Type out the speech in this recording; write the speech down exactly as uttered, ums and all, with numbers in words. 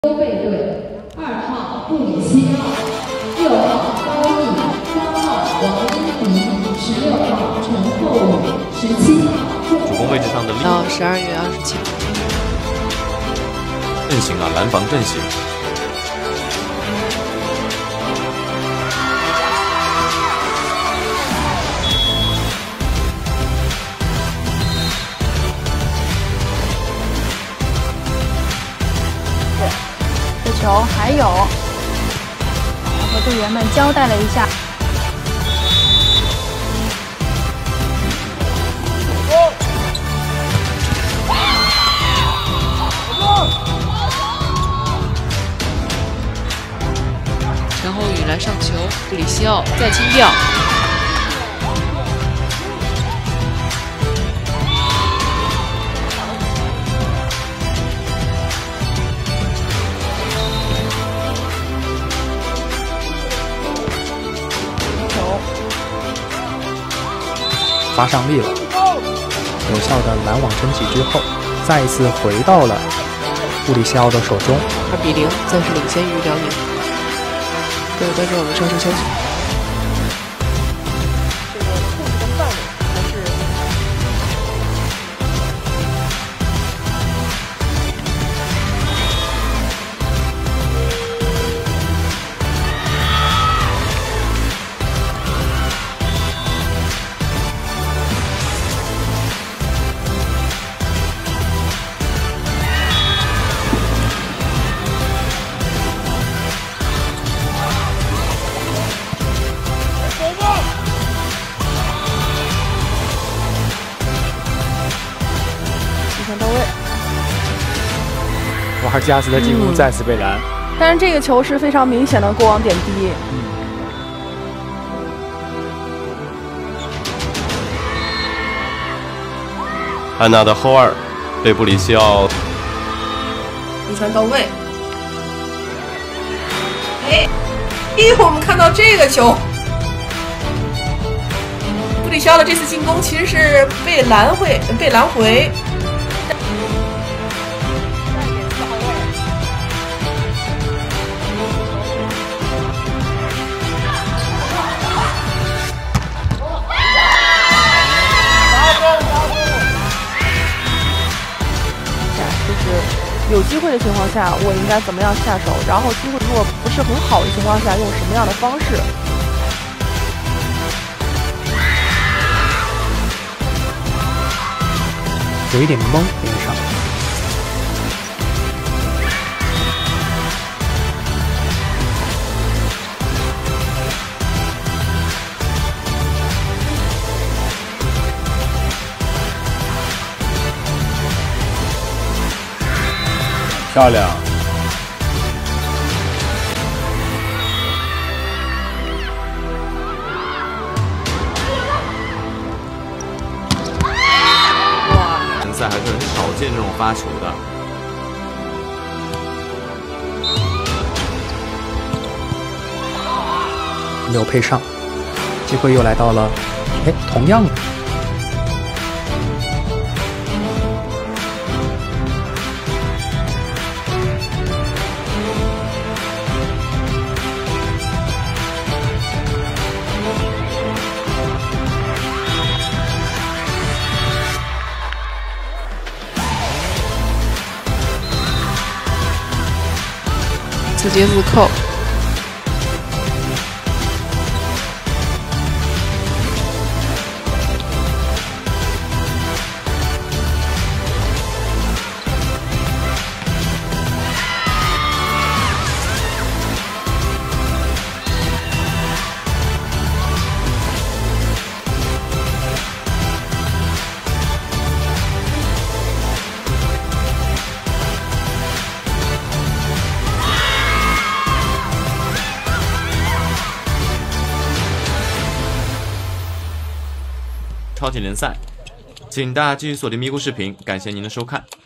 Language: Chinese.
优贝队，二号布里西奥，六号高毅，三号王一鸣，十六号陈厚宇，十七号主攻位置上的到十二月二十七。 阵型啊，蓝防阵型。 球还有，和队员们交代了一下。 陈厚宇来上球，布里西奥再清掉。 发上力了，有效的拦网撑起之后，再一次回到了布里西奥的手中。 二比零，暂时领先于辽宁。各位观众，我们稍事休息。这个控制的范围还是。 到位， 瓦尔加斯的进攻再次被拦， 嗯、但是这个球是非常明显的过网点滴。嗯、 安娜的后二被布里西奥回传到位。哎，一会儿我们看到这个球，布里西奥的这次进攻其实是被拦回，被拦回。 有机会的情况下，我应该怎么样下手？然后机会如果不是很好的情况下，用什么样的方式？ 有一点懵，边上。漂亮！ 哇，联赛还是很少见这种发球的。 没有配上，机会又来到了，哎，同样。 自接自扣， 超级联赛，请大家继续锁定咪咕视频，感谢您的收看。